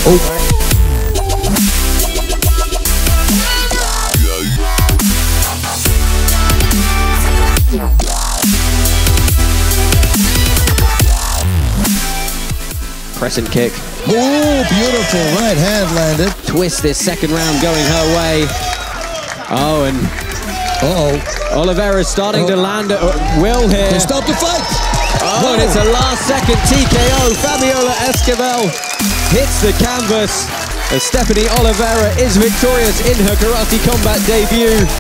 Crescent kick. Oh, beautiful right hand landed. Twist this second round going her way. Oh, and Oliveira starting to land at will here. They stop the fight. Oh, and it's a last-second TKO. Fabiola Esquivel hits the canvas as Sthefanie Oliveira is victorious in her karate combat debut.